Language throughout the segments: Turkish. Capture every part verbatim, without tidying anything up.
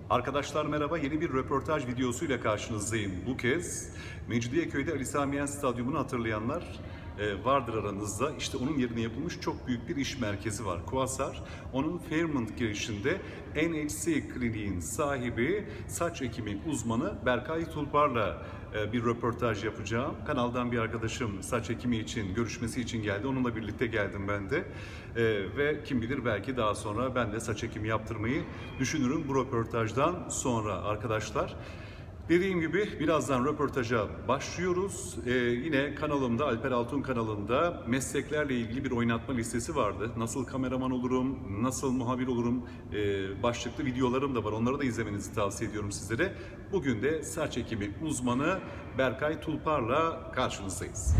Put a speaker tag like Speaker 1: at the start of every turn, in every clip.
Speaker 1: Arkadaşlar merhaba, yeni bir röportaj videosuyla karşınızdayım. Bu kez Mecidiyeköy'de Ali Sami Yen Stadyumu'nu hatırlayanlar e, vardır aranızda. İşte onun yerine yapılmış çok büyük bir iş merkezi var, Quasar. Onun Fairmont girişinde N H C Kliniğin sahibi, saç ekimi uzmanı Berkay Tulpar'la e, bir röportaj yapacağım. Kanaldan bir arkadaşım saç ekimi için, görüşmesi için geldi. Onunla birlikte geldim ben de. E, ve kim bilir belki daha sonra ben de saç ekimi yaptırmayı düşünürüm bu röportajdan sonra arkadaşlar. Dediğim gibi birazdan röportaja başlıyoruz. Ee, yine kanalımda, Alper Altun kanalında mesleklerle ilgili bir oynatma listesi vardı. Nasıl kameraman olurum, nasıl muhabir olurum e, başlıklı videolarım da var. Onları da izlemenizi tavsiye ediyorum sizlere. Bugün de saç ekimi uzmanı Berkay Tulpar'la karşınızdayız.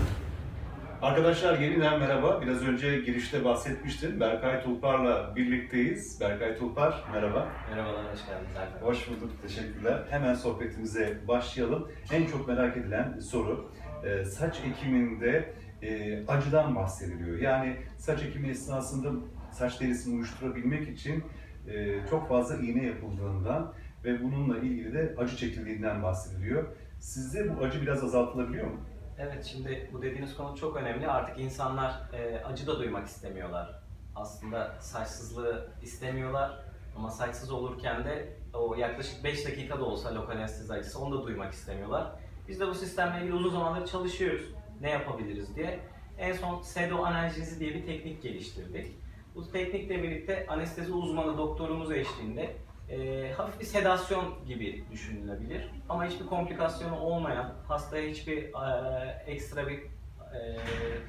Speaker 1: Arkadaşlar yeniden merhaba. Biraz önce girişte bahsetmiştim. Berkay Tulpar'la birlikteyiz. Berkay Tulpar, merhaba.
Speaker 2: Merhabalar, hoş geldiniz Alper.
Speaker 1: Hoş bulduk, teşekkürler. Hemen sohbetimize başlayalım. En çok merak edilen soru, e, saç ekiminde e, acıdan bahsediliyor. Yani saç ekimi esnasında saç derisini uyuşturabilmek için e, çok fazla iğne yapıldığından ve bununla ilgili de acı çekildiğinden bahsediliyor. Sizde bu acı biraz azaltılabiliyor mu?
Speaker 2: Evet, şimdi bu dediğiniz konu çok önemli. Artık insanlar e, acı da duymak istemiyorlar. Aslında saçsızlığı istemiyorlar ama saçsız olurken de o yaklaşık beş dakika da olsa lokal anestezi acısı onu da duymak istemiyorlar. Biz de bu sistemle ilgili uzun zamandır çalışıyoruz. Ne yapabiliriz diye. En son sedo analjezi diye bir teknik geliştirdik. Bu teknikle birlikte anestezi uzmanı doktorumuz eşliğinde E, hafif bir sedasyon gibi düşünülebilir ama hiçbir komplikasyonu olmayan, hastaya hiçbir e, ekstra bir e,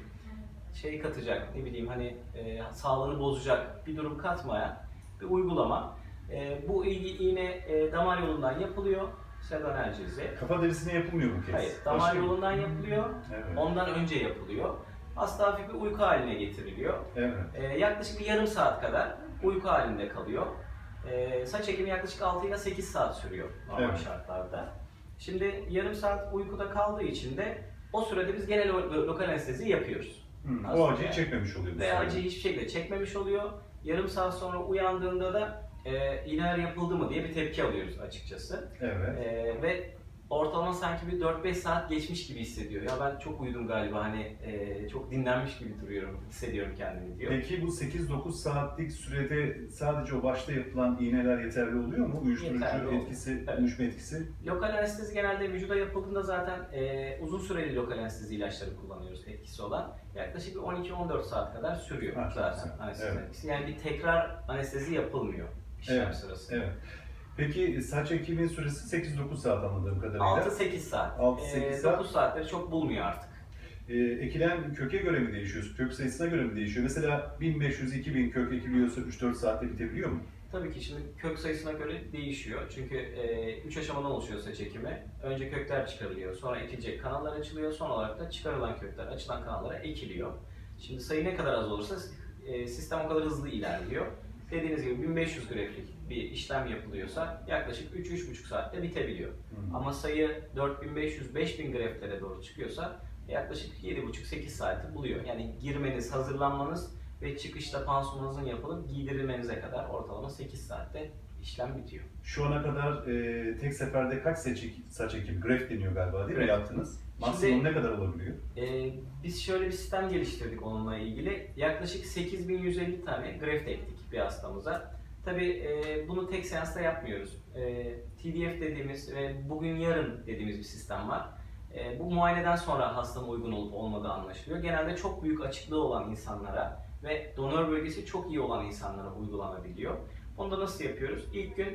Speaker 2: şey katacak, ne bileyim hani e, sağlığını bozacak bir durum katmayan bir uygulama. E, bu ilgi iğne e, damar yolundan yapılıyor, sedo analjezi.
Speaker 1: Kafa derisine yapılmıyor bu kez.
Speaker 2: Hayır, damar
Speaker 1: Başka
Speaker 2: yolundan yapılıyor,
Speaker 1: evet.
Speaker 2: Ondan önce yapılıyor. Hasta hafif bir uyku haline getiriliyor.
Speaker 1: Evet.
Speaker 2: E, yaklaşık bir yarım saat kadar uyku halinde kalıyor. Ee, saç ekimi yaklaşık altı ile sekiz saat sürüyor normal
Speaker 1: evet.
Speaker 2: şartlarda. Şimdi yarım saat uykuda kaldığı için de o sürede biz genel lo lokal anestezi yapıyoruz.
Speaker 1: Hmm, o acıyı yani. çekmemiş oluyor.
Speaker 2: Ve acıyı hiçbir şekilde çekmemiş oluyor. Yarım saat sonra uyandığında da e, iğneler yapıldı mı diye bir tepki alıyoruz açıkçası.
Speaker 1: Evet.
Speaker 2: E, ve ortalama sanki bir dört beş saat geçmiş gibi hissediyor. Ya ben çok uyudum galiba, hani e, çok dinlenmiş gibi duruyorum, hissediyorum kendimi diyor.
Speaker 1: Peki bu sekiz dokuz saatlik sürede sadece o başta yapılan iğneler yeterli oluyor mu? Uyuşturucu
Speaker 2: Yeterli
Speaker 1: etkisi,
Speaker 2: evet.
Speaker 1: uyuşma etkisi?
Speaker 2: Lokal anestezi genelde vücuda yapıldığında zaten e, uzun süreli lokal anestezi ilaçları kullanıyoruz etkisi olan. Yaklaşık on iki on dört saat kadar sürüyor ha, zaten anestezi evet. etkisi. Yani bir tekrar anestezi yapılmıyor işlem
Speaker 1: evet.
Speaker 2: sırasında.
Speaker 1: Evet. Peki saç ekimi süresi sekiz dokuz saat anladığım kadarıyla.
Speaker 2: altı sekiz saat.
Speaker 1: altı sekiz saat.
Speaker 2: dokuz saatleri çok bulmuyor artık.
Speaker 1: E, ekilen köke göre mi değişiyor? Kök sayısına göre mi değişiyor? Mesela bin beş yüz iki bin kök ekiliyorsa üç dört saatte bitebiliyor mu?
Speaker 2: Tabii ki şimdi kök sayısına göre değişiyor. Çünkü üç e, aşamadan oluşuyor saç ekimi. Önce kökler çıkarılıyor, sonra ekilecek kanallar açılıyor, son olarak da çıkarılan kökler açılan kanallara ekiliyor. Şimdi sayı ne kadar az olursa e, sistem o kadar hızlı ilerliyor. Dediğiniz gibi bin beş yüz greflik bir işlem yapılıyorsa yaklaşık üç üç buçuk saatte bitebiliyor. Hı. Ama sayı dört bin beş yüz beş bin greftlere doğru çıkıyorsa yaklaşık yedi buçuk sekiz saati buluyor. Yani girmeniz, hazırlanmanız ve çıkışta pansumanınızın yapılıp giydirilmenize kadar ortalama sekiz saatte işlem bitiyor.
Speaker 1: Şu ana kadar e, tek seferde kaç saç, saç ekimi, greft deniyor galiba değil mi
Speaker 2: evet.
Speaker 1: yaptınız? Maksimum Şimdi, ne kadar olabiliyor?
Speaker 2: E, biz şöyle bir sistem geliştirdik onunla ilgili. Yaklaşık sekiz bin yüz elli tane greft ektik bir hastamıza. Tabii e, bunu tek seansta yapmıyoruz. E, T D F dediğimiz ve bugün yarın dediğimiz bir sistem var. E, bu muayeneden sonra hastanın uygun olup olmadığı anlaşılıyor. Genelde çok büyük açıklığı olan insanlara ve donör bölgesi çok iyi olan insanlara uygulanabiliyor. Onu da nasıl yapıyoruz? İlk gün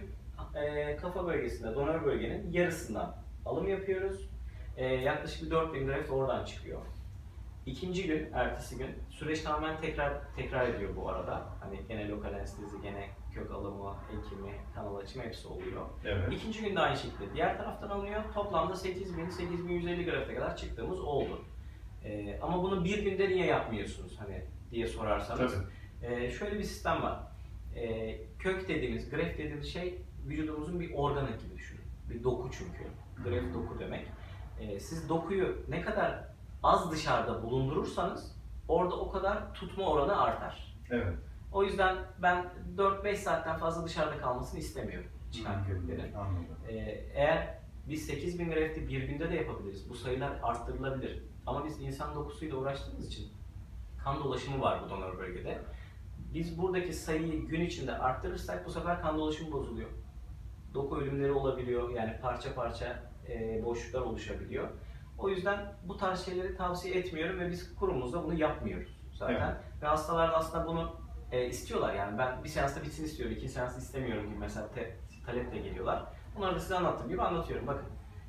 Speaker 2: e, kafa bölgesinde donör bölgenin yarısından alım yapıyoruz. E, yaklaşık bir dört bin greft oradan çıkıyor. İkinci gün, ertesi gün süreç tamamen tekrar tekrar ediyor bu arada. Hani gene lokal anestezi, gene kök alımı, ekimi, kanal açımı hepsi oluyor.
Speaker 1: Evet.
Speaker 2: İkinci gün de aynı şekilde diğer taraftan alınıyor. Toplamda sekiz bin sekiz bin yüz elli grefte kadar çıktığımız oldu. Ee, ama bunu bir günde niye yapmıyorsunuz hani diye sorarsanız. Ee, şöyle bir sistem var. Ee, kök dediğimiz, greft dediğimiz şey vücudumuzun bir organı gibi düşünün. Bir doku çünkü. Greft doku demek. Ee, siz dokuyu ne kadar az dışarıda bulundurursanız orada o kadar tutma oranı artar.
Speaker 1: Evet.
Speaker 2: O yüzden ben dört beş saatten fazla dışarıda kalmasını istemiyorum. çıkan
Speaker 1: Hmm.
Speaker 2: köklerin.
Speaker 1: Anladım.
Speaker 2: Ee, eğer biz sekiz bin grafti bir günde de yapabiliriz. Bu sayılar arttırılabilir. Ama biz insan dokusuyla uğraştığımız için kan dolaşımı var bu donör bölgede. Biz buradaki sayıyı gün içinde arttırırsak bu sefer kan dolaşımı bozuluyor. Doku ölümleri olabiliyor. Yani parça parça e, boşluklar oluşabiliyor. O yüzden bu tarz şeyleri tavsiye etmiyorum ve biz kurumumuzda bunu yapmıyoruz zaten.
Speaker 1: Evet.
Speaker 2: Ve hastalar da aslında bunu e, istiyorlar. Yani ben bir seansta bitsin istiyorum, ikinci seansta istemiyorum gibi mesela te, taleple geliyorlar. Bunları da size anlattığım gibi anlatıyorum. Bakın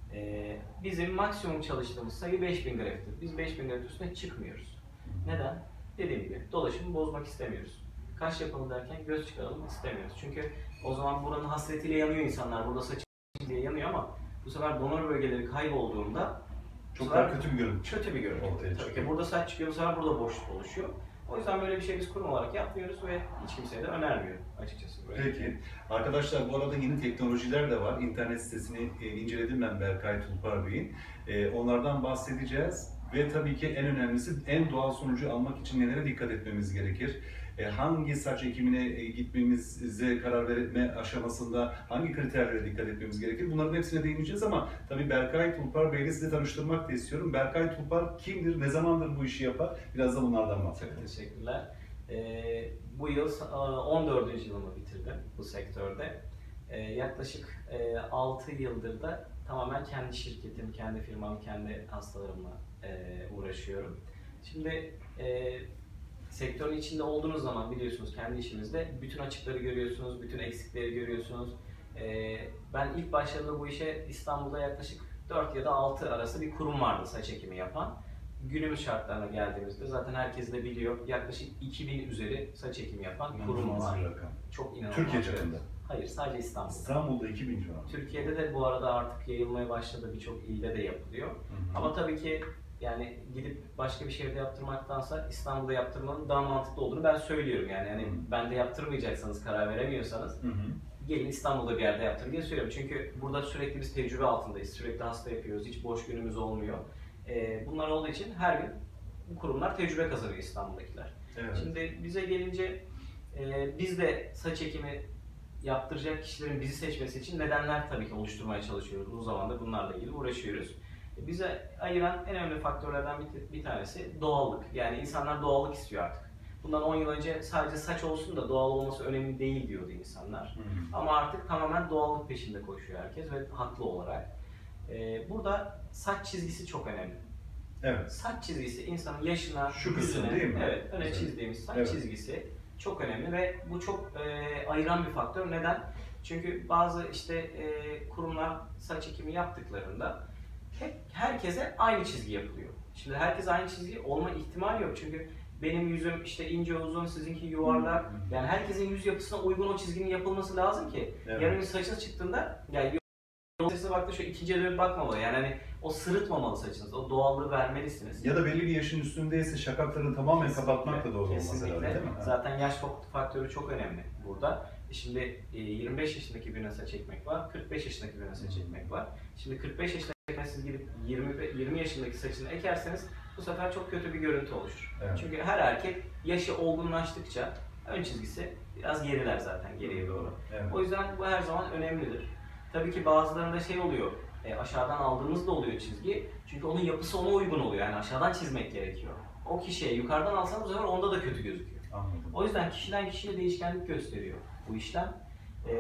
Speaker 2: e, bizim maksimum çalıştığımız sayı beş bin grafittir. Biz beş bin grafit üstüne çıkmıyor. Neden? Dediğim gibi dolaşımı bozmak istemiyoruz. Kaş yapalım derken göz çıkaralım istemiyoruz. Çünkü o zaman buranın hasretiyle yanıyor insanlar. Burada saçı diye yanıyor ama bu sefer donör bölgeleri kaybolduğunda
Speaker 1: Çok daha kötü bir görüntü.
Speaker 2: Kötü bir görüntü.
Speaker 1: Ortaya
Speaker 2: Tabii
Speaker 1: çıkıyor.
Speaker 2: ki burada saç çıkıyor, bu sefer burada boşluk oluşuyor. O yüzden böyle bir şey biz kurum olarak yapmıyoruz ve hiç kimseye de önermiyorum açıkçası. Böyle.
Speaker 1: Peki. Arkadaşlar bu arada yeni teknolojiler de var. İnternet sitesini e, inceledim ben Berkay Tulpar Bey'in. E, onlardan bahsedeceğiz. Ve tabii ki en önemlisi en doğal sonucu almak için nelere dikkat etmemiz gerekir? E, hangi saç ekimine e, gitmemize karar verme aşamasında hangi kriterlere dikkat etmemiz gerekir? Bunların hepsine değineceğiz ama tabii Berkay Tulpar Bey'le size tanıştırmak da istiyorum. Berkay Tulpar kimdir? Ne zamandır bu işi yapar? Biraz da bunlardan bahsedelim.
Speaker 2: Teşekkürler. Ee, bu yıl on dördüncü yılımı bitirdim bu sektörde. Ee, yaklaşık e, altı yıldır da tamamen kendi şirketim, kendi firmam, kendi hastalarımla e, uğraşıyorum. Şimdi e, sektörün içinde olduğunuz zaman biliyorsunuz kendi işimizde bütün açıkları görüyorsunuz, bütün eksikleri görüyorsunuz. E, ben ilk başladığımda bu işe İstanbul'da yaklaşık dört ya da altı arası bir kurum vardı saç ekimi yapan. Günümüz şartlarına geldiğimizde zaten herkes de biliyor yaklaşık iki bin üzeri saç ekimi yapan kurum var. Çok inanılmaz.
Speaker 1: Türkiye çapında.
Speaker 2: Hayır, sadece İstanbul'da.
Speaker 1: İstanbul'da iki bin civarında.
Speaker 2: Türkiye'de de bu arada artık yayılmaya başladı, birçok ilde de yapılıyor.
Speaker 1: Hı hı.
Speaker 2: Ama tabii ki yani gidip başka bir şehirde yaptırmaktansa İstanbul'da yaptırmanın daha mantıklı olduğunu ben söylüyorum yani. Yani
Speaker 1: Hı.
Speaker 2: bende yaptırmayacaksanız, karar veremiyorsanız
Speaker 1: Hı hı.
Speaker 2: gelin İstanbul'da bir yerde yaptırın diye söylüyorum. Çünkü burada sürekli biz tecrübe altındayız, sürekli hasta yapıyoruz, hiç boş günümüz olmuyor. Ee, bunlar olduğu için her gün bu kurumlar tecrübe kazanıyor İstanbul'dakiler.
Speaker 1: Evet.
Speaker 2: Şimdi bize gelince e, biz de saç ekimi yaptıracak kişilerin bizi seçmesi için nedenler tabii ki oluşturmaya çalışıyoruz. Uzun zamandır bunlarla ilgili uğraşıyoruz. Bize ayıran en önemli faktörlerden bir, bir tanesi doğallık. Yani insanlar doğallık istiyor artık. Bundan on yıl önce sadece saç olsun da doğal olması önemli değil diyordu insanlar.
Speaker 1: Hı.
Speaker 2: Ama artık tamamen doğallık peşinde koşuyor herkes ve haklı olarak. Ee, burada saç çizgisi çok önemli.
Speaker 1: Evet.
Speaker 2: Saç çizgisi insanın yaşına,
Speaker 1: Şu kısım
Speaker 2: yüzüne,
Speaker 1: değil mi?
Speaker 2: evet, öne
Speaker 1: Güzel.
Speaker 2: çizdiğimiz saç
Speaker 1: Evet.
Speaker 2: çizgisi çok önemli ve bu çok e, ayıran bir faktör. Neden? Çünkü bazı işte e, kurumlar saç ekimi yaptıklarında hep herkese aynı çizgi yapılıyor. Şimdi herkes aynı çizgi olma ihtimali yok çünkü benim yüzüm işte ince uzun, sizinki yuvarlak. Yani herkesin yüz yapısına uygun o çizginin yapılması lazım ki
Speaker 1: Evet.
Speaker 2: yarın bir saçınız çıktığında yani yol sesine baktığında şu ikinciye dönüp bakmamalı. Yani hani o sırıtmamalı saçınız, o doğallığı vermelisiniz.
Speaker 1: Ya da belli bir yaşın üstündeyse şakaklarını tamamen
Speaker 2: Kesinlikle,
Speaker 1: kapatmak da doğru olmaz
Speaker 2: kesinlikle.
Speaker 1: herhalde değil mi?
Speaker 2: Zaten yaş faktörü çok önemli burada. Şimdi yirmi beş yaşındaki birine saç ekmek var, kırk beş yaşındaki birine saç ekmek var. Şimdi kırk beş yaşındaki siz gidip yirmi, yirmi yaşındaki saçını ekerseniz bu sefer çok kötü bir görüntü oluşur.
Speaker 1: Evet.
Speaker 2: Çünkü her erkek yaşı olgunlaştıkça ön çizgisi biraz geriler zaten geriye doğru.
Speaker 1: Evet.
Speaker 2: O yüzden bu her zaman önemlidir. Tabii ki bazılarında şey oluyor, e, aşağıdan aldığımız da oluyor çizgi. Çünkü onun yapısı ona uygun oluyor. Yani aşağıdan çizmek gerekiyor. O kişiye yukarıdan alsanız bu sefer onda da kötü gözüküyor.
Speaker 1: Anladım.
Speaker 2: O yüzden kişiden kişiye değişkenlik gösteriyor bu işlem. E,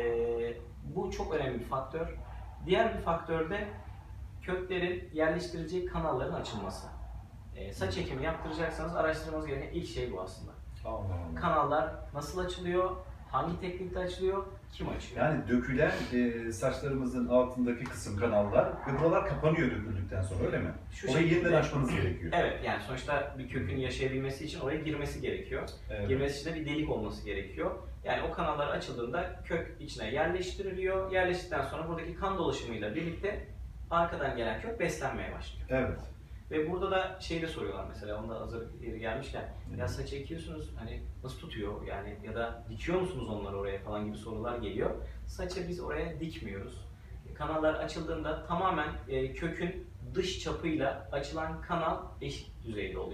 Speaker 2: bu çok önemli bir faktör. Diğer bir faktör de köklerin yerleştireceği kanalların açılması. E, saç ekimi yaptıracaksanız araştırmanız gereken ilk şey bu aslında.
Speaker 1: Allah Allah.
Speaker 2: Kanallar nasıl açılıyor, hangi teknikte açılıyor, kim açıyor?
Speaker 1: Yani dökülen e, saçlarımızın altındaki kısım kanallar ve buralar kapanıyor döküldükten sonra öyle mi?
Speaker 2: Şu
Speaker 1: Orayı
Speaker 2: şekilde-
Speaker 1: yeniden açmanız gerekiyor.
Speaker 2: Evet, yani sonuçta bir kökün yaşayabilmesi için oraya girmesi gerekiyor.
Speaker 1: Evet.
Speaker 2: Girmesi için de bir delik olması gerekiyor. Yani o kanallar açıldığında kök içine yerleştiriliyor. Yerleştikten sonra buradaki kan dolaşımıyla birlikte arkadan gelen kök beslenmeye başlıyor.
Speaker 1: Evet.
Speaker 2: Ve burada da şey de soruyorlar mesela, onda hazır yeri gelmişken, ya saç ekiyorsunuz hani nasıl tutuyor yani ya da dikiyor musunuz onları oraya falan gibi sorular geliyor. Saçı biz oraya dikmiyoruz. Kanallar açıldığında tamamen e, kökün dış çapıyla açılan kanal eşit düzeyde oluyor.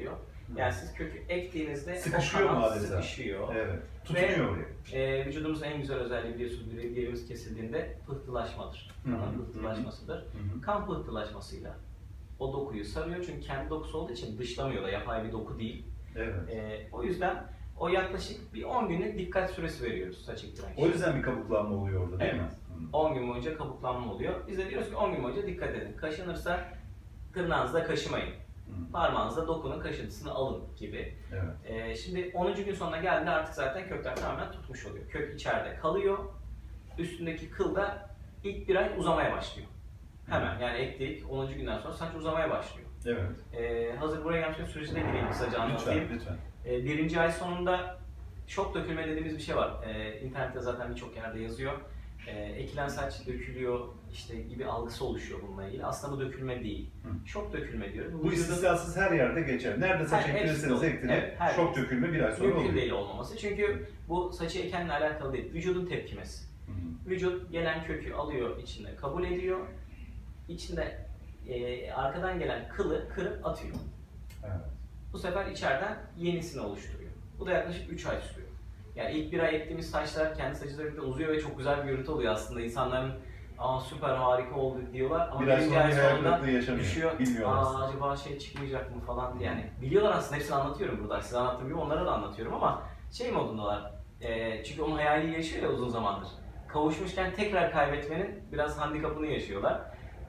Speaker 2: Yani siz kökü ektiğinizde
Speaker 1: sıkışıyor
Speaker 2: o kanal
Speaker 1: adeta.
Speaker 2: sıkışıyor.
Speaker 1: Evet. Tutunuyor oraya.
Speaker 2: E, vücudumuzun en güzel özelliği biliyorsunuz bileğimiz kesildiğinde pıhtılaşmadır. Kanın pıhtılaşmasıdır.
Speaker 1: Hı hı.
Speaker 2: Kan pıhtılaşmasıyla o dokuyu sarıyor çünkü kendi dokusu olduğu için dışlamıyor da yapay bir doku değil.
Speaker 1: Evet.
Speaker 2: E, o yüzden o yaklaşık bir on günlük dikkat süresi veriyoruz saç ektiren
Speaker 1: O yüzden bir kabuklanma oluyor orada değil
Speaker 2: evet.
Speaker 1: mi?
Speaker 2: on gün boyunca kabuklanma oluyor. Biz de diyoruz ki on gün boyunca dikkat edin. Kaşınırsa tırnağınızla kaşımayın.
Speaker 1: Hı.
Speaker 2: Parmağınızla dokunun, kaşıntısını alın gibi.
Speaker 1: Evet.
Speaker 2: Ee, şimdi onuncu gün sonuna geldiğinde artık zaten kökler tamamen tutmuş oluyor. Kök içeride kalıyor. Üstündeki kıl da ilk bir ay uzamaya başlıyor. Hemen yani ekledik onuncu günden sonra saç uzamaya başlıyor.
Speaker 1: Evet.
Speaker 2: Ee, hazır buraya gelmişken süreci de gireyim kısaca anlatayım.
Speaker 1: Lütfen, lütfen.
Speaker 2: Ee, birinci ay sonunda şok dökülme dediğimiz bir şey var. Ee, internette zaten birçok yerde yazıyor. Ee, ekilen saç dökülüyor işte gibi algısı oluşuyor bununla ilgili. Aslında bu dökülme değil.
Speaker 1: Hı.
Speaker 2: Şok dökülme diyoruz.
Speaker 1: Bu
Speaker 2: Vücudun-
Speaker 1: istisnasız her yerde geçer. Nerede saç
Speaker 2: Her- hepsi
Speaker 1: ektirirseniz
Speaker 2: doğru.
Speaker 1: ektirin,
Speaker 2: Evet, her
Speaker 1: şok
Speaker 2: hepsi.
Speaker 1: dökülme bir ay sonra
Speaker 2: Mümkün
Speaker 1: oluyor.
Speaker 2: değil olmaması. Çünkü bu saçı ekenle alakalı değil. Vücudun tepkimesi.
Speaker 1: Hı hı.
Speaker 2: Vücut gelen kökü alıyor, içinde kabul ediyor. İçinde e, arkadan gelen kılı kırıp atıyor.
Speaker 1: Evet.
Speaker 2: Bu sefer içeriden yenisini oluşturuyor. Bu da yaklaşık üç ay sürüyor. Yani ilk bir ay ektiğimiz saçlar kendi saçıyla birlikte uzuyor ve çok güzel bir görüntü oluyor aslında. İnsanların aa süper harika oldu diyorlar ama
Speaker 1: Bir ay
Speaker 2: birinci
Speaker 1: sonra
Speaker 2: ay
Speaker 1: bir hayal
Speaker 2: sonunda
Speaker 1: kırıklığı yaşanıyor.
Speaker 2: düşüyor.
Speaker 1: Bilmiyorlar
Speaker 2: Aa
Speaker 1: aslında.
Speaker 2: acaba şey çıkmayacak mı falan diye. Yani biliyorlar aslında, hepsini anlatıyorum burada. Size anlattığım gibi onlara da anlatıyorum ama şey modundalar. E, çünkü onun hayali yaşıyor ya uzun zamandır. Kavuşmuşken tekrar kaybetmenin biraz handikapını yaşıyorlar.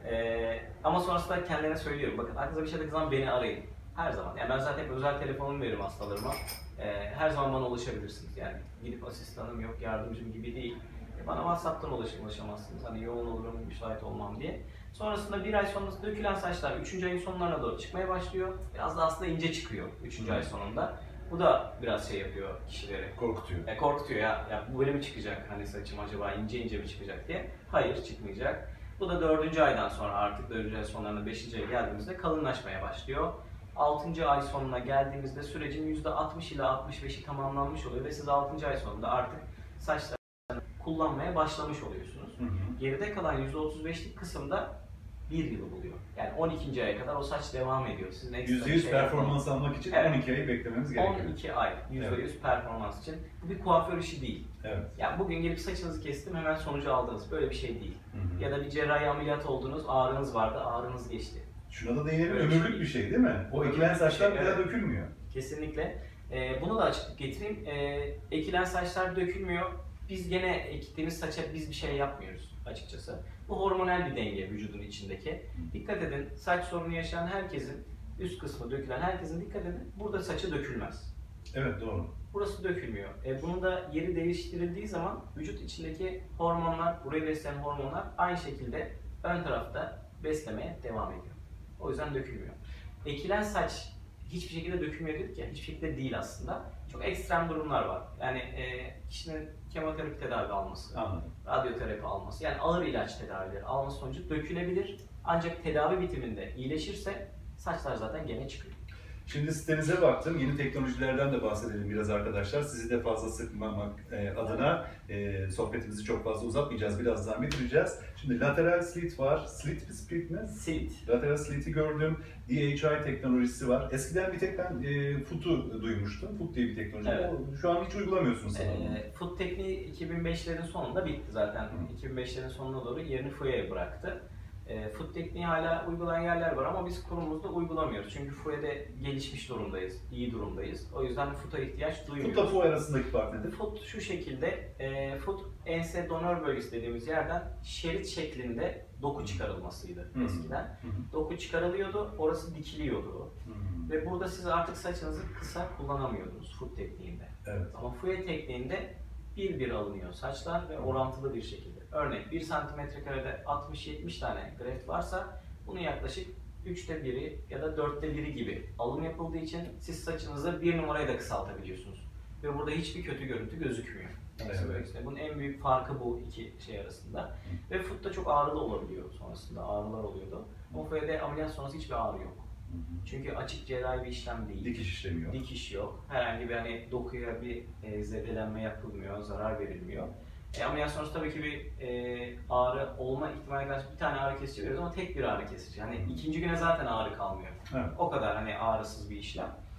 Speaker 2: E, ama sonrasında kendilerine söylüyorum. Bakın aklınıza bir şey takıldığı zaman beni arayın. Her zaman. Yani ben zaten hep özel telefonumu veririm hastalarıma. Ee, her zaman bana ulaşabilirsiniz. Yani gidip asistanım yok, yardımcım gibi değil. E, bana WhatsApp'tan ulaş ulaşamazsınız. Hani yoğun olurum, müsait olmam diye. Sonrasında bir ay sonrasında dökülen saçlar üçüncü ayın sonlarına doğru çıkmaya başlıyor. Biraz da aslında ince çıkıyor üçüncü ay sonunda. Bu da biraz şey yapıyor kişileri.
Speaker 1: Korkutuyor.
Speaker 2: E, korkutuyor ya. Ya bu böyle mi çıkacak? Hani saçım acaba ince ince mi çıkacak diye. Hayır, çıkmayacak. Bu da dördüncü aydan sonra artık dördüncü ay sonlarına beşinci aya geldiğimizde kalınlaşmaya başlıyor. altıncı ay sonuna geldiğimizde sürecin yüzde altmış ila altmış beşi tamamlanmış oluyor ve siz altıncı ay sonunda artık saçlarını kullanmaya başlamış oluyorsunuz.
Speaker 1: Hı hı.
Speaker 2: Geride kalan yüzde otuz beşlik kısımda bir yılı buluyor. Yani on ikinci aya kadar o saç devam ediyor. Sizin ekstra
Speaker 1: yüzde
Speaker 2: bir
Speaker 1: yüz
Speaker 2: şey
Speaker 1: performans almak için
Speaker 2: Evet.
Speaker 1: on iki ay beklememiz gerekiyor.
Speaker 2: on iki ay yüzde yüz
Speaker 1: Evet.
Speaker 2: performans için. Bu bir kuaför işi değil.
Speaker 1: Evet.
Speaker 2: Yani bugün gelip saçınızı kestim hemen sonucu aldınız. Böyle bir şey değil.
Speaker 1: Hı hı.
Speaker 2: Ya da bir cerrahi ameliyat oldunuz, ağrınız vardı, ağrınız geçti.
Speaker 1: Şuna da değinelim,
Speaker 2: Öyle bir
Speaker 1: ömürlük
Speaker 2: şey
Speaker 1: bir şey değil mi? O
Speaker 2: Ömürlük
Speaker 1: ekilen
Speaker 2: bir
Speaker 1: saçlar
Speaker 2: şey,
Speaker 1: bir daha
Speaker 2: evet.
Speaker 1: dökülmüyor.
Speaker 2: Kesinlikle. Ee, bunu da açıklık getireyim. Ee, ekilen saçlar dökülmüyor. Biz gene ektiğimiz saça biz bir şey yapmıyoruz açıkçası. Bu hormonal bir denge vücudun içindeki. Dikkat edin, saç sorunu yaşayan herkesin, üst kısmı dökülen herkesin dikkat edin, burada saçı dökülmez.
Speaker 1: Evet, doğru.
Speaker 2: Burası dökülmüyor. E, bunun da yeri değiştirildiği zaman vücut içindeki hormonlar, burayı besleyen hormonlar aynı şekilde ön tarafta beslemeye devam ediyor. O yüzden dökülmüyor. Ekilen saç hiçbir şekilde dökülmüyor dedik ya, hiçbir şekilde değil aslında. Çok ekstrem durumlar var. Yani e, kişinin kemoterapi tedavi alması,
Speaker 1: Anladım.
Speaker 2: radyoterapi alması, yani ağır ilaç tedavileri alması sonucu dökülebilir. Ancak tedavi bitiminde iyileşirse saçlar zaten gene çıkıyor.
Speaker 1: Şimdi sitenize baktım. Yeni teknolojilerden de bahsedelim biraz arkadaşlar. Sizi de fazla sıkmamak e, adına e, sohbetimizi çok fazla uzatmayacağız. Birazdan bitireceğiz. Şimdi lateral slit var. Slit mi, split mi?
Speaker 2: Slit.
Speaker 1: Lateral slit'i gördüm. D H I teknolojisi var. Eskiden bir tek ben e, foot'u duymuştum. Foot diye bir teknoloji.
Speaker 2: Evet.
Speaker 1: O, şu an hiç uygulamıyorsunuz sanırım.
Speaker 2: E, foot tekniği iki bin beşlerin sonunda bitti zaten.
Speaker 1: Hı.
Speaker 2: iki bin beşlerin sonuna doğru yerini F U E'ye bıraktı. E, foot tekniği hala uygulayan yerler var ama biz kurumumuzda uygulamıyoruz. Çünkü F U E'de gelişmiş durumdayız, iyi durumdayız. O yüzden foot'a ihtiyaç duymuyoruz.
Speaker 1: Foot'la F U arasındaki fark nedir?
Speaker 2: Foot şu şekilde, e, foot ense donör bölgesi dediğimiz yerden şerit şeklinde doku çıkarılmasıydı
Speaker 1: Hı.
Speaker 2: eskiden.
Speaker 1: Hı hı.
Speaker 2: Doku çıkarılıyordu, orası dikiliyordu.
Speaker 1: Hı.
Speaker 2: Ve burada siz artık saçınızı kısa kullanamıyordunuz foot tekniğinde.
Speaker 1: Evet.
Speaker 2: Ama F U E tekniğinde bir bir alınıyor saçlar ve orantılı bir şekilde. Örnek bir santimetre karede altmış yetmiş tane graft varsa bunun yaklaşık üçte biri ya da dörtte biri gibi alım yapıldığı için siz saçınızı bir numarayı da kısaltabiliyorsunuz. Ve burada hiçbir kötü görüntü gözükmüyor.
Speaker 1: Evet.
Speaker 2: Evet. Bunun en büyük farkı bu iki şey arasında. Hı. Ve foot'ta çok ağrılı olabiliyor sonrasında, ağrılar oluyordu. Ama F U E'de ameliyat sonrası hiçbir ağrı yok.
Speaker 1: Hı hı.
Speaker 2: Çünkü açık cerrahi bir işlem değil.
Speaker 1: Dikiş işlemi yok.
Speaker 2: Dikiş yok. Herhangi bir hani dokuya bir e, zedelenme yapılmıyor, zarar verilmiyor. E, ameliyat sonrası tabii ki bir e, ağrı olma ihtimali karşı bir tane ağrı kesici veriyoruz ama tek bir ağrı kesici. Hani ikinci güne zaten ağrı kalmıyor.
Speaker 1: Evet.
Speaker 2: O kadar hani ağrısız bir işlem.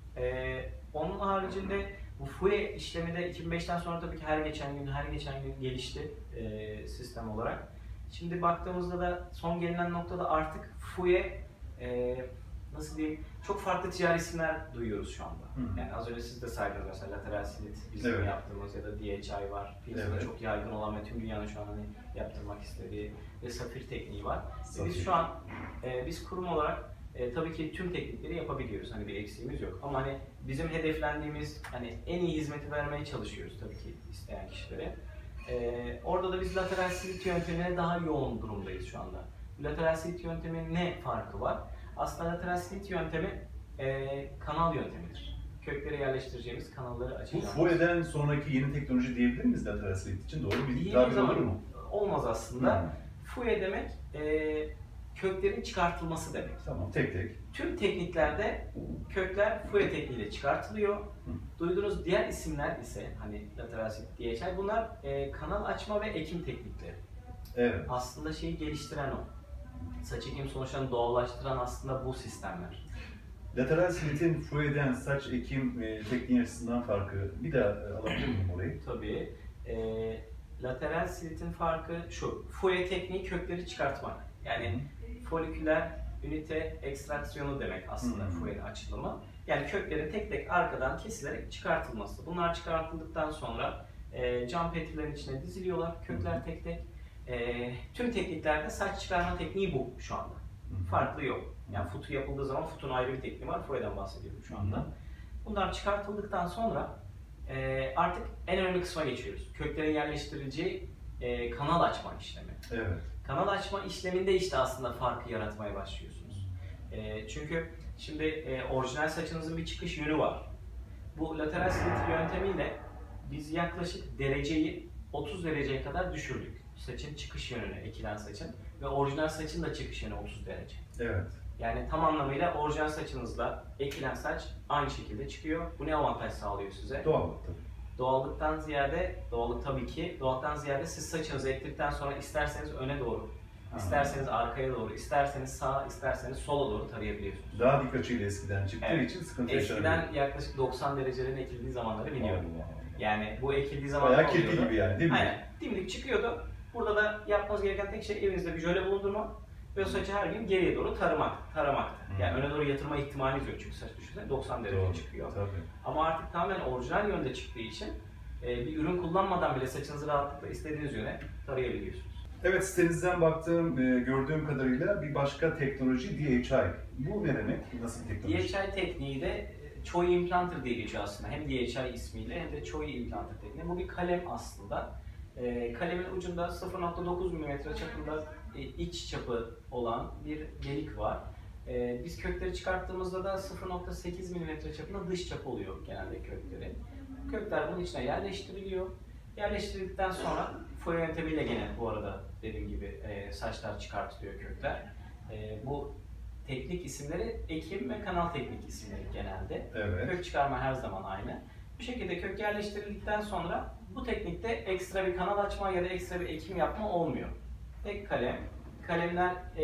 Speaker 2: Ee, onun haricinde bu fuye işlemi de iki bin beşten sonra tabii ki her geçen gün her geçen gün gelişti e, sistem olarak. Şimdi baktığımızda da son gelinen noktada artık fuye e, nasıl diyeyim, çok farklı ticari isimler duyuyoruz şu anda. Hı. Yani az önce siz de saydınız mesela lateral slit bizim evet. yaptığımız ya da D H I var. Piyasada evet. çok yaygın olan ve tüm dünyanın şu an hani yaptırmak istediği ve safir tekniği var. Safir. Biz şu an e, biz kurum olarak e, tabii ki tüm teknikleri yapabiliyoruz. Hani bir eksiğimiz yok. Ama hani bizim hedeflendiğimiz hani en iyi hizmeti vermeye çalışıyoruz tabii ki isteyen kişilere. E, orada da biz lateral slit yöntemine daha yoğun durumdayız şu anda. Lateral slit yönteminin ne farkı var? Aslında lateral slit yöntemi e, kanal yöntemidir. Köklere yerleştireceğimiz kanalları açacağımız.
Speaker 1: Bu fuye'den sonraki yeni teknoloji diyebilir miyiz lateral slit için? Doğru bir tabir olur mu?
Speaker 2: Olmaz aslında. Hmm. Fuye demek e, köklerin çıkartılması demek.
Speaker 1: Tamam, tek tek.
Speaker 2: Tüm tekniklerde kökler fuye tekniğiyle çıkartılıyor. Hı. Duyduğunuz diğer isimler ise hani lateral slit, D H I bunlar e, kanal açma ve ekim teknikleri. Evet. Aslında şeyi geliştiren o. Saç ekim sonuçlarını doğallaştıran aslında bu sistemler.
Speaker 1: Lateral slit'in fuye'den saç ekim e, tekniği açısından farkı bir daha e, alabilir miyim orayı?
Speaker 2: Tabii. E, lateral slit'in farkı şu, fuye tekniği kökleri çıkartmak. Yani Hı. foliküler ünite ekstraksiyonu demek aslında Hı. fuye'nin açılımı. Yani köklerin tek tek arkadan kesilerek çıkartılması. Bunlar çıkartıldıktan sonra e, cam petlerin içine diziliyorlar, kökler Hı. tek tek. E, tüm tekniklerde saç çıkarma tekniği bu şu anda. Hı-hı. Farklı yok. Yani futu yapıldığı zaman futun ayrı bir tekniği var. Fuye'den bahsediyorum şu anda. Hı-hı. Bunlar çıkartıldıktan sonra e, artık en önemli kısma geçiyoruz. Köklerin yerleştirileceği e, kanal açma işlemi. Evet. Kanal açma işleminde işte aslında farkı yaratmaya başlıyorsunuz. E, çünkü şimdi e, orijinal saçınızın bir çıkış yönü var. Bu lateral slit yöntemiyle biz yaklaşık dereceyi otuz dereceye kadar düşürdük. Saçın çıkış yönünü, ekilen saçın ve orijinal saçın da çıkış yönü otuz derece. Evet. Yani tam anlamıyla orijinal saçınızla ekilen saç aynı şekilde çıkıyor. Bu ne avantaj sağlıyor size?
Speaker 1: Doğallık tabii.
Speaker 2: Doğallıktan ziyade, doğallık tabii ki, doğallıktan ziyade siz saçınızı ektirdikten sonra isterseniz öne doğru, ha. isterseniz arkaya doğru, isterseniz sağa, isterseniz sola doğru tarayabiliyorsunuz.
Speaker 1: Daha dik açıyla eskiden çıktığı evet. için sıkıntı yaşanıyor.
Speaker 2: Eskiden yaklaşık doksan derecelerin ekildiği zamanları biliyorum. Yani bu ekildiği zaman
Speaker 1: bayağı kirpi gibi yani değil mi?
Speaker 2: Aynen. Dimdik çıkıyordu. Burada da yapmanız gereken tek şey evinizde bir jöle bulundurmak ve saçı her gün geriye doğru taramak, taramaktı. Hmm. Yani öne doğru yatırma ihtimaliniz yok çünkü saç düşünsene doksan derece Doğru. çıkıyor. Tabii. Ama artık tamamen orijinal yönde çıktığı için e, bir ürün kullanmadan bile saçınızı rahatlıkla istediğiniz yöne tarayabiliyorsunuz.
Speaker 1: Evet, sitenizden baktığım, e, gördüğüm kadarıyla bir başka teknoloji D H I. Bu ne demek? Nasıl bir teknoloji?
Speaker 2: D H I tekniği de Choi Implanter diye geçiyor aslında. Hem D H I ismiyle hem de Choi Implanter tekniği. Bu bir kalem aslında. E, kalemin ucunda sıfır nokta dokuz milimetre çapında e, iç çapı olan bir delik var. E, biz kökleri çıkarttığımızda da sıfır nokta sekiz milimetre çapında dış çapı oluyor genelde köklerin. Kökler bunun içine yerleştiriliyor. Yerleştirildikten sonra fuye yöntemiyle gene bu arada dediğim gibi e, saçlar çıkartılıyor kökler. E, bu teknik isimleri ekim ve kanal teknik isimleri genelde. Evet. Kök çıkarma her zaman aynı. Bu şekilde kök yerleştirildikten sonra bu teknikte ekstra bir kanal açma ya da ekstra bir ekim yapma olmuyor. Tek kalem, kalemler e,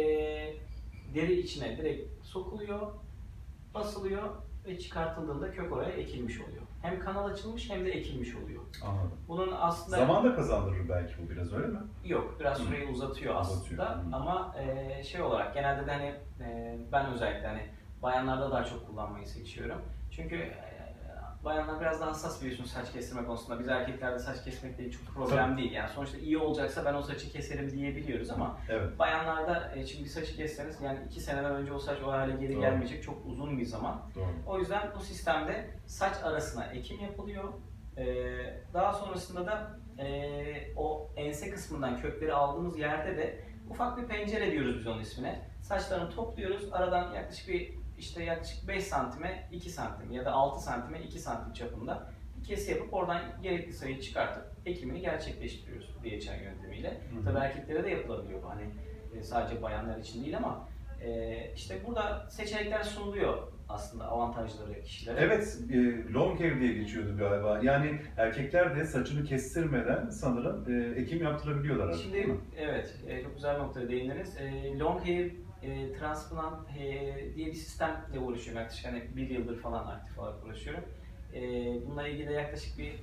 Speaker 2: deri içine direkt sokuluyor, basılıyor ve çıkartıldığında kök oraya ekilmiş oluyor. Hem kanal açılmış hem de ekilmiş oluyor.
Speaker 1: Anladım.
Speaker 2: Bunun aslında
Speaker 1: zaman da kazandırır belki bu biraz öyle mi?
Speaker 2: Yok, biraz süreyi uzatıyor aslında. Uzatıyor. Ama e, şey olarak genelde de hani e, ben özellikle hani bayanlarda daha çok kullanmayı seçiyorum. Çünkü e, bayanlar biraz daha hassas biliyorsunuz saç kestirme konusunda. Biz erkeklerde saç kesmek de çok problem Tabii. değil. Yani sonuçta iyi olacaksa ben o saçı keserim diyebiliyoruz ama evet. bayanlarda e, şimdi bir saçı kesseniz yani iki seneden önce o saç o hale geri Doğru. gelmeyecek çok uzun bir zaman. Doğru. O yüzden bu sistemde saç arasına ekim yapılıyor. Ee, daha sonrasında da e, o ense kısmından kökleri aldığımız yerde de ufak bir pencere diyoruz biz onun ismine. Saçlarını topluyoruz. Aradan yaklaşık bir işte yaklaşık beş santime iki santim ya da altı santime iki santim çapında bir kesi yapıp oradan gerekli sayıyı çıkartıp ekimini gerçekleştiriyoruz D H I yöntemiyle. Hı hı. Tabii erkeklere de yapılabiliyor bu hani sadece bayanlar için değil ama e, işte burada seçenekler sunuluyor aslında avantajları kişilere.
Speaker 1: Evet, e, long hair diye geçiyordu galiba. Yani erkekler de saçını kestirmeden sanırım e, ekim yaptırabiliyorlar artık, değil
Speaker 2: Şimdi
Speaker 1: mi?
Speaker 2: evet, e, çok güzel bir noktaya değindiniz. E, long hair e, transplant e, diye bir sistemle uğraşıyorum. Yaklaşık hani bir yıldır falan aktif olarak uğraşıyorum. E, bununla ilgili yaklaşık bir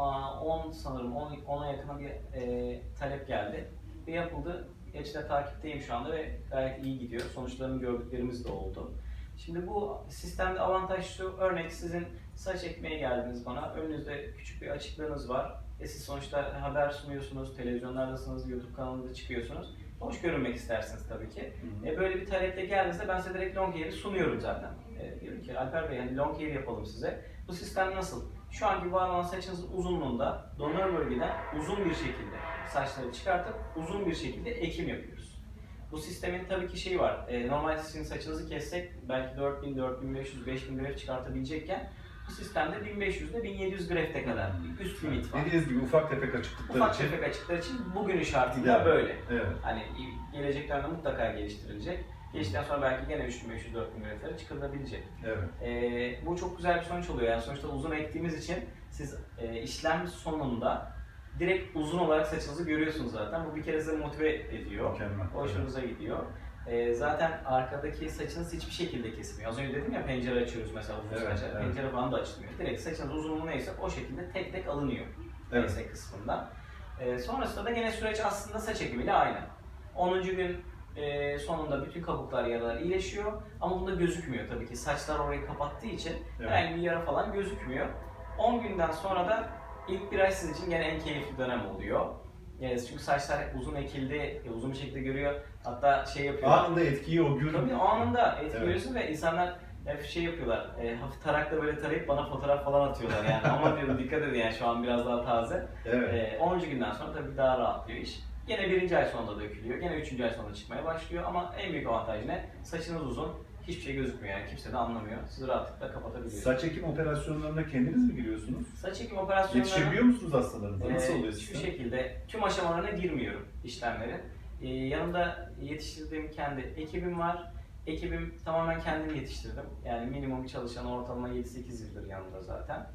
Speaker 2: on sanırım ona yakın bir e, talep geldi. Ve yapıldı. Gerçekten takipteyim şu anda ve gayet iyi gidiyor. Sonuçlarını gördüklerimiz de oldu. Şimdi bu sistemde avantaj şu, örnek sizin saç ekmeye geldiniz bana, önünüzde küçük bir açıklığınız var. E siz sonuçta haber sunuyorsunuz, televizyonlardasınız, YouTube kanalında çıkıyorsunuz. Hoş görünmek istersiniz tabii ki. Hı hı. E böyle bir taleple geldiğinizde ben size direkt long hair'i sunuyorum zaten. E, diyorum ki Alper Bey hani long hair yapalım size. Bu sistem nasıl? Şu anki var olan saçınızın uzunluğunda donör bölgeden uzun bir şekilde saçları çıkartıp uzun bir şekilde ekim yapıyoruz. Bu sistemin tabii ki şeyi var, e, normal sizin saçınızı kessek belki dört bin, dört bin beş yüz, beş bin greft çıkartabilecekken bu sistemde bin beş yüz ile bin yedi yüz grefte kadar bir üst limit var.
Speaker 1: Dediğiniz gibi ufak tefek açıklıklar
Speaker 2: ufak
Speaker 1: için.
Speaker 2: Ufak tefek açıklıklar için bugünün şartıyla böyle.
Speaker 1: Evet.
Speaker 2: Hani gelecek dönemde mutlaka geliştirilecek. Geçtikten sonra belki gene üç bin beş yüz, dört bin greftlere çıkarılabilecek.
Speaker 1: Evet.
Speaker 2: E, bu çok güzel bir sonuç oluyor. Yani sonuçta uzun ektiğimiz için siz e, işlem sonunda direkt uzun olarak saçınızı görüyorsunuz zaten. Bu bir kere sizi motive ediyor.
Speaker 1: Mükemmel.
Speaker 2: Hoşunuza evet. gidiyor. Ee, zaten arkadaki saçınız hiçbir şekilde kesmiyor. Az önce dedim ya pencere açıyoruz mesela uzun
Speaker 1: evet,
Speaker 2: saça.
Speaker 1: Evet.
Speaker 2: Pencere falan da açılmıyor. Direkt saçınız uzunluğu neyse o şekilde tek tek alınıyor.
Speaker 1: Evet.
Speaker 2: Neyse kısmında. Ee, sonrasında da yine süreç aslında saç ekimiyle aynı. onuncu gün e, sonunda bütün kabuklar, yaralar iyileşiyor. Ama bunda gözükmüyor tabii ki. Saçlar orayı kapattığı için evet. herhangi bir yara falan gözükmüyor. on günden sonra da İlk bir ay sizin için gene en keyifli dönem oluyor. Yani çünkü saçlar uzun ekildi, uzun bir şekilde görüyor. Hatta şey yapıyor.
Speaker 1: Anında etkiyi o gün.
Speaker 2: Tabii anında etki görüyorsun evet. ve insanlar hep şey yapıyorlar. E, hafif tarakla böyle tarayıp bana fotoğraf falan atıyorlar yani. Ama diyorum dikkat edin yani şu an biraz daha taze. Evet. E, onuncu günden sonra tabii daha rahatlıyor iş. Gene birinci ay sonunda dökülüyor. Gene üçüncü ay sonunda çıkmaya başlıyor ama en büyük avantaj ne? Saçınız uzun. Hiçbir şey gözükmüyor yani kimse de anlamıyor. Siz rahatlıkla kapatabiliyorsunuz.
Speaker 1: Saç ekim operasyonlarına kendiniz mi giriyorsunuz?
Speaker 2: Saç ekim operasyonlarına...
Speaker 1: Yetişebiliyor musunuz hastalarınıza? Nasıl
Speaker 2: e,
Speaker 1: oluyor
Speaker 2: Şu
Speaker 1: sistem?
Speaker 2: şekilde tüm aşamalarına girmiyorum işlemlerin. E, yanımda yetiştirdiğim kendi ekibim var. Ekibim tamamen kendim yetiştirdim. Yani minimum çalışan ortalama yedi sekiz yıldır yanımda zaten.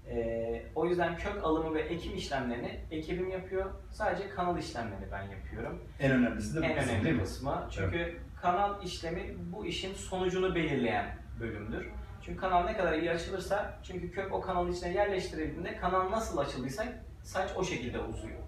Speaker 2: E, o yüzden kök alımı ve ekim işlemlerini ekibim yapıyor. Sadece kanal işlemlerini ben yapıyorum.
Speaker 1: En önemlisi de bu
Speaker 2: en
Speaker 1: kısım,
Speaker 2: önemli
Speaker 1: değil mi?
Speaker 2: kısmı. Çünkü evet. kanal işlemi bu işin sonucunu belirleyen bölümdür. Çünkü kanal ne kadar iyi açılırsa, çünkü kök o kanalın içine yerleştirildiğinde kanal nasıl açıldıysa saç o şekilde uzuyor.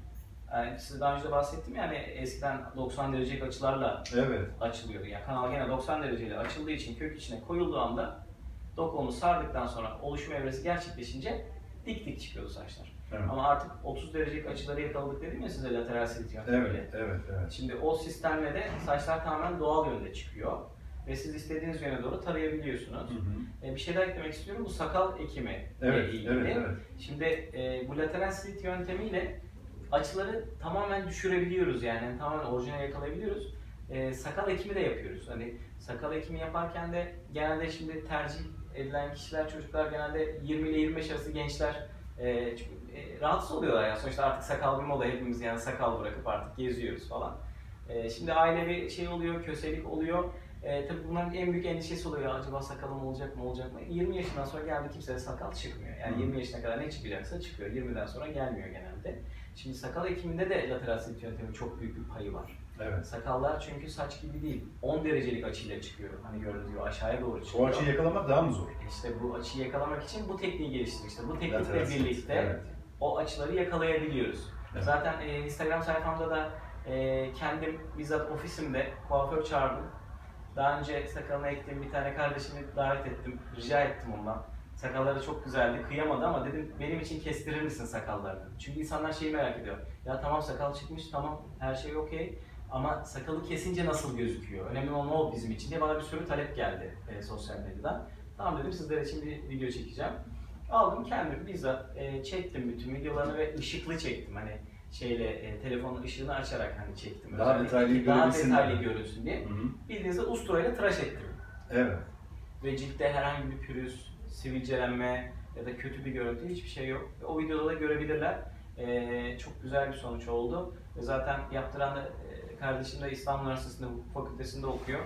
Speaker 2: Yani size daha önce de bahsettim yani eskiden doksan derecelik açılarla evet. açılıyordu. Yani kanal gene doksan dereceyle açıldığı için kök içine koyulduğu anda dokuğunu sardıktan sonra oluşum evresi gerçekleşince dik dik çıkıyordu saçlar. Evet. Ama artık otuz derecelik açıları yakaladık dedim ya size lateral slit yöntemiyle.
Speaker 1: Evet, evet, evet.
Speaker 2: Şimdi o sistemle de saçlar tamamen doğal yönde çıkıyor. Ve siz istediğiniz yöne doğru tarayabiliyorsunuz. Hı hı. E, bir şey daha eklemek istiyorum. Bu sakal ekimi
Speaker 1: evet,
Speaker 2: ile ilgili.
Speaker 1: Evet, evet.
Speaker 2: Şimdi e, bu lateral slit yöntemiyle açıları tamamen düşürebiliyoruz yani tamamen orijinal yakalayabiliyoruz. E, sakal ekimi de yapıyoruz. Hani sakal ekimi yaparken de genelde şimdi tercih edilen kişiler, çocuklar genelde yirmi ile yirmi beş arası gençler e, çünkü, e, rahatsız oluyorlar yani sonuçta artık sakal bir moda hepimiz yani sakal bırakıp artık geziyoruz falan. E, şimdi aile bir şey oluyor, köselik oluyor. E, tabii bunların en büyük endişesi oluyor. Acaba sakalım olacak mı olacak mı? yirmi yaşından sonra geldi kimseye sakal çıkmıyor. Yani yirmi yaşına kadar ne çıkacaksa çıkıyor. yirmiden sonra gelmiyor genelde. Şimdi sakal ekiminde de lateral slit yöntemi çok büyük bir payı var. Evet. Sakallar çünkü saç gibi değil. on derecelik açıyla çıkıyor. Hani gördüğünüz gibi aşağıya doğru çıkıyor.
Speaker 1: O açıyı yakalamak daha mı zor?
Speaker 2: İşte bu açıyı yakalamak için bu tekniği geliştirdik. İşte bu teknikle birlikte evet. o açıları yakalayabiliyoruz. Evet. Zaten e, Instagram sayfamda da e, kendim bizzat ofisimde kuaför çağırdım. Daha önce sakalına ektiğim bir tane kardeşimi davet ettim, rica ettim ondan. Sakalları çok güzeldi, kıyamadı ama dedim benim için kestirir misin sakallarını? Çünkü insanlar şeyi merak ediyor. Ya tamam sakal çıkmış, tamam her şey okey ama sakalı kesince nasıl gözüküyor? Önemli olan o bizim için diye bana bir sürü talep geldi e, sosyal medyadan. Tamam dedim sizler için bir video çekeceğim. Aldım kendim bizzat e, çektim bütün videolarını ve ışıklı çektim. Hani şeyle e, telefonun ışığını açarak hani çektim.
Speaker 1: Daha detaylı
Speaker 2: daha detaylı görünsün diye.
Speaker 1: Hı hı.
Speaker 2: Bildiğinizde usturayla tıraş ettim.
Speaker 1: Evet.
Speaker 2: Ve ciltte herhangi bir pürüz, sivilcelenme ya da kötü bir görüntü hiçbir şey yok. O videoda da görebilirler. Ee, çok güzel bir sonuç oldu. Ve zaten yaptıran da e, kardeşim de İstanbul Üniversitesi'nde hukuk fakültesinde okuyor.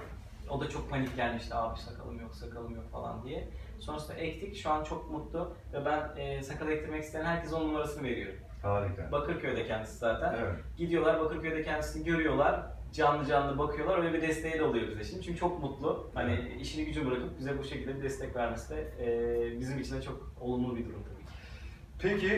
Speaker 2: O da çok panik gelmişti, abi sakalım yok, sakalım yok falan diye. Sonrasında ektik, şu an çok mutlu ve ben e, sakal ektirmek isteyen herkese onun numarasını veriyorum.
Speaker 1: Harika.
Speaker 2: Bakırköy'de kendisi zaten.
Speaker 1: Evet.
Speaker 2: Gidiyorlar Bakırköy'de kendisini görüyorlar, canlı canlı bakıyorlar, öyle bir desteği de oluyor bize şimdi. Çünkü çok mutlu. Hani
Speaker 1: Evet.
Speaker 2: işini gücünü bırakıp bize bu şekilde bir destek vermesi de e, bizim için de çok olumlu bir durum tabii ki.
Speaker 1: Peki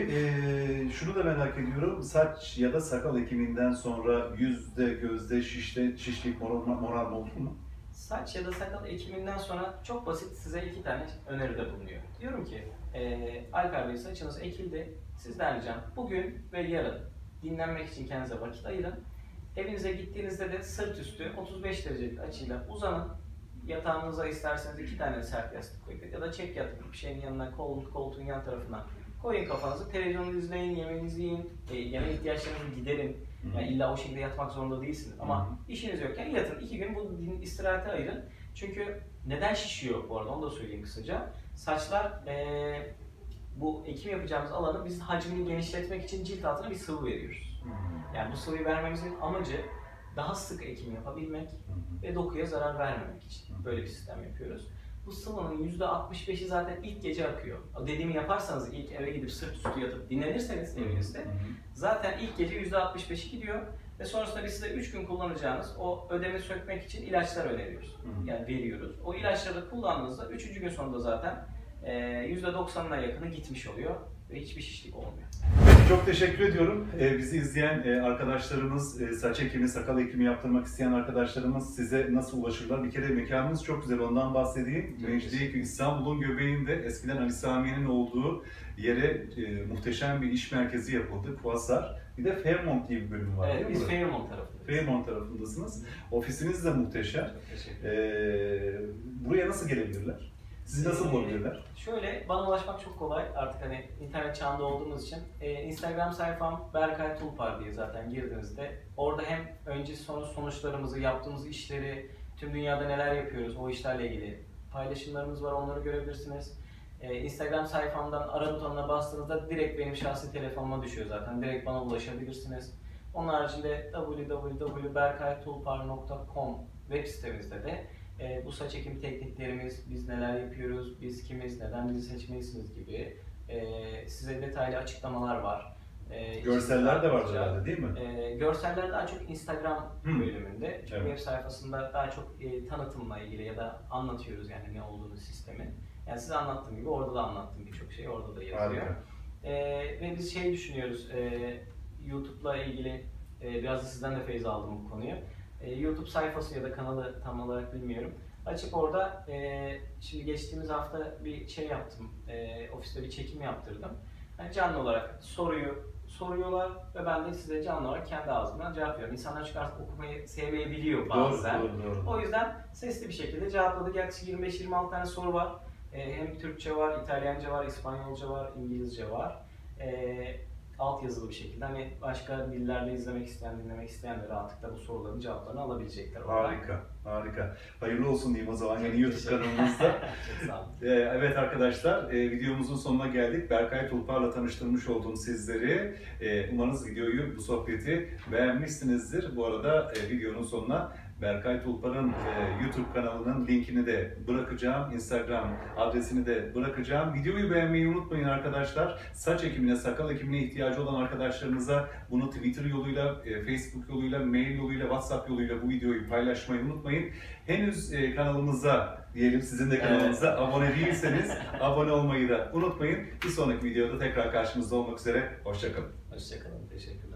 Speaker 1: e, şunu da merak ediyorum. Saç ya da sakal ekiminden sonra yüzde, gözde, şişte, şişlik, moral, moral oldu mu?
Speaker 2: Saç ya da sakal ekiminden sonra çok basit size iki tane öneride bulunuyor. Diyorum ki, e, Alper Bey saçınız ekildi, sizden ricam bugün ve yarın dinlenmek için kendinize vakit ayırın. Evinize gittiğinizde de sırt üstü otuz beş derecelik açıyla uzanın. Yatağınıza isterseniz iki tane sert yastık koyun ya da çek yatın bir şeyin yanına, kolun, koltuğun yan tarafına koyun kafanızı, televizyonu izleyin, yemeğinizi yiyin, e, yemek ihtiyaçlarınızı giderin. Yani illa o şekilde yatmak zorunda değilsiniz ama
Speaker 1: Hı hı.
Speaker 2: işiniz yokken yatın, iki gün bu istirahate ayırın. Çünkü neden şişiyor bu arada, onu da söyleyeyim kısaca. Saçlar, ee, bu ekim yapacağımız alanı biz hacmini genişletmek için cilt altına bir sıvı veriyoruz. Yani bu sıvıyı vermemizin amacı daha sık ekim yapabilmek ve dokuya zarar vermemek için böyle bir sistem yapıyoruz. Bu sıvının yüzde altmış beşi zaten ilk gece akıyor. O dediğimi yaparsanız, ilk eve gidip sırt üstü yatıp dinlenirseniz evinizde, zaten ilk gece yüzde altmış beşi gidiyor ve sonrasında biz size üç gün kullanacağınız o ödemi sökmek için ilaçlar öneriyoruz. Yani veriyoruz. O ilaçları da kullandığınızda üçüncü gün sonunda zaten yüzde doksanına yakını gitmiş oluyor ve hiçbir şişlik olmuyor.
Speaker 1: Peki, çok teşekkür ediyorum. Ee, bizi izleyen e, arkadaşlarımız, e, saç ekimi, sakal ekimi yaptırmak isteyen arkadaşlarımız size nasıl ulaşırlar? Bir kere mekanınız çok güzel, ondan bahsedeyim. Mecidiyeköy, İstanbul'un göbeğinde eskiden Ali Sami'nin olduğu yere e, muhteşem bir iş merkezi yapıldı, Quasar. Bir de Fairmont diye bir bölüm var,
Speaker 2: Evet,
Speaker 1: değil mi?
Speaker 2: biz Fairmont tarafındayız.
Speaker 1: Fairmont tarafındasınız. Ofisiniz de muhteşem.
Speaker 2: Çok teşekkür ederim.
Speaker 1: Ee, buraya nasıl gelebilirler? Sizi nasıl bulabilirler?
Speaker 2: Şöyle, bana ulaşmak çok kolay. Artık hani internet çağında olduğumuz için. Ee, Instagram sayfam Berkay Tulpar diye zaten girdiğinizde orada hem önce sonra sonuçlarımızı, yaptığımız işleri, tüm dünyada neler yapıyoruz o işlerle ilgili paylaşımlarımız var, onları görebilirsiniz. Ee, Instagram sayfamdan ara butonuna bastığınızda direkt benim şahsi telefonuma düşüyor zaten. Direkt bana ulaşabilirsiniz. Onun haricinde w w w nokta berkay tulpar nokta com web sitemizde de e, bu saç ekimi tekniklerimiz, biz neler yapıyoruz, biz kimiz, neden bizi seçmelisiniz gibi e, size detaylı açıklamalar var. E,
Speaker 1: Görseller de vardır herhalde, değil mi?
Speaker 2: E, görseller daha çok Instagram
Speaker 1: Hmm.
Speaker 2: bölümünde. Çünkü
Speaker 1: Evet.
Speaker 2: web sayfasında daha çok e, tanıtımla ilgili ya da anlatıyoruz yani ne olduğunu sistemin. Yani size anlattığım gibi orada da anlattığım birçok şey orada da yazıyor.
Speaker 1: Harika.
Speaker 2: E, ve biz şey düşünüyoruz, e, YouTube'la ilgili e, biraz da sizden de feyiz aldım bu konuyu. E, YouTube sayfası ya da kanalı tam olarak bilmiyorum. Açıp orada, e, şimdi geçtiğimiz hafta bir şey yaptım, e, ofiste bir çekim yaptırdım. Yani canlı olarak soruyu soruyorlar ve ben de size canlı olarak kendi ağzımdan cevap veriyorum. İnsanlar çünkü artık okumayı sevmeyebiliyor bazen.
Speaker 1: Doğru, doğru, doğru.
Speaker 2: O yüzden sesli bir şekilde cevapladık. Yaklaşık yirmi beş yirmi altı tane soru var. E, hem Türkçe var, İtalyanca var, İspanyolca var, İngilizce var. E, alt yazılı bir şekilde, hani başka dillerde izlemek isteyen, dinlemek isteyen de rahatlıkla bu soruların cevaplarını alabilecekler.
Speaker 1: Harika, harika. Hayırlı olsun diyeyim o zaman yeni YouTube
Speaker 2: Teşekkür
Speaker 1: kanalımızda.
Speaker 2: Çok sağ olun.
Speaker 1: Ee, evet arkadaşlar, e, videomuzun sonuna geldik. Berkay Tulpar'la tanıştırmış oldum sizleri. E, umarız videoyu, bu sohbeti beğenmişsinizdir. Bu arada e, videonun sonuna Berkay Tulpar'ın e, YouTube kanalının linkini de bırakacağım. Instagram adresini de bırakacağım. Videoyu beğenmeyi unutmayın arkadaşlar. Saç ekimine, sakal ekimine ihtiyacı olan arkadaşlarınıza bunu Twitter yoluyla, e, Facebook yoluyla, mail yoluyla, WhatsApp yoluyla bu videoyu paylaşmayı unutmayın. Henüz e, kanalımıza, diyelim sizin de kanalınıza
Speaker 2: Evet.
Speaker 1: abone değilseniz abone olmayı da unutmayın. Bir sonraki videoda tekrar karşınızda olmak üzere. Hoşça kalın.
Speaker 2: Hoşçakalın. Teşekkürler.